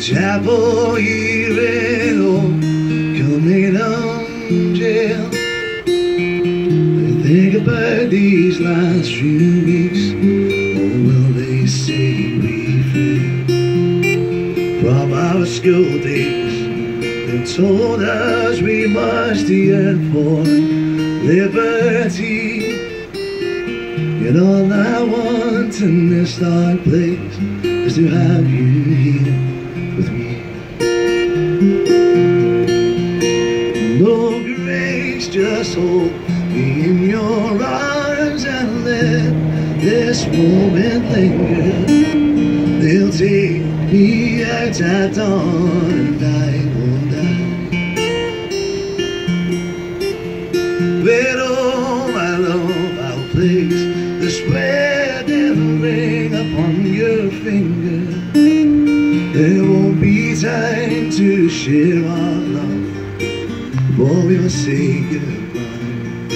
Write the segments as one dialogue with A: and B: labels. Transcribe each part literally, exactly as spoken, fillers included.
A: chapel here in old Commemoration. I think about these last few weeks. Oh, will they say we failed? From our school days, they told us we must yearn for liberty. Yet all I want in this dark place is to have you here with me. No grace, just hold me in your arms and let this moment linger. They'll take me out at dawn and I won't die. But oh my love, I'll place this wedding ring upon your finger. There won't be time to share our love before we must say goodbye.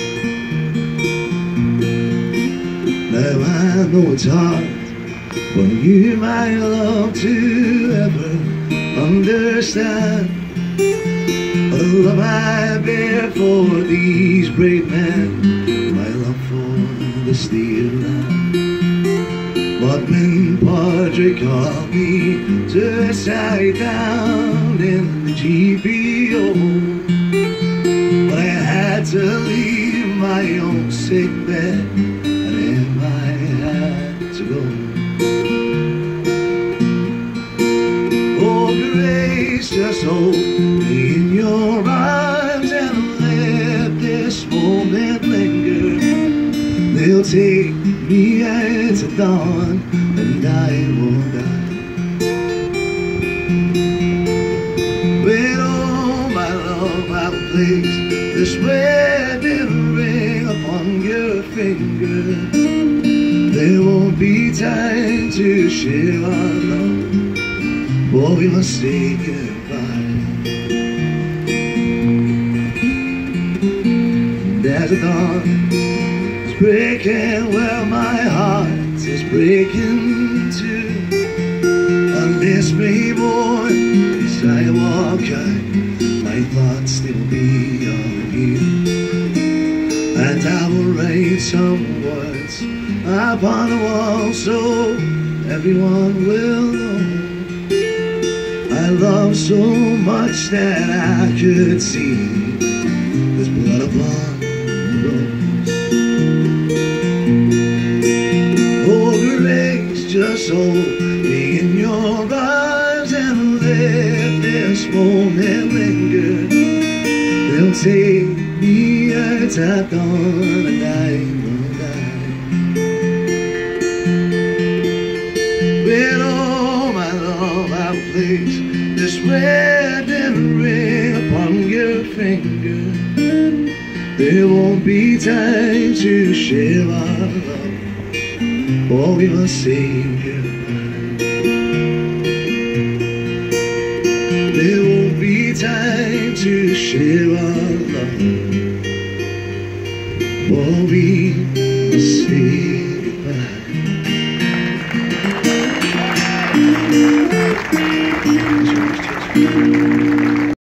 A: Now I know it's hard for you, my love, to ever understand the love I bear for these brave men, my love for the steel land. But when Padre called me to side down in the G P O, but I had to leave my own sick bed, and then I had to go. Oh, grace, just hold me in your arms and let this moment linger. They'll take me out at dawn and I won't die. When oh my love, I'll place this wedding ring upon your finger. There won't be time to share our love, for we must say goodbye. There's a dawn breaking where my heart is breaking too. On this May morning, as I walk out, my thoughts still be of you. And I will write some words upon the wall so everyone will know I love so much that I could see this blood upon the road. Just hold me in your arms and let this moment linger. They'll take me out at dawn and I will die. When oh my love, I'll place this wedding ring upon your finger. There won't be time to share our love, for we must say goodbye. There won't be time to share our love, for we must say goodbye.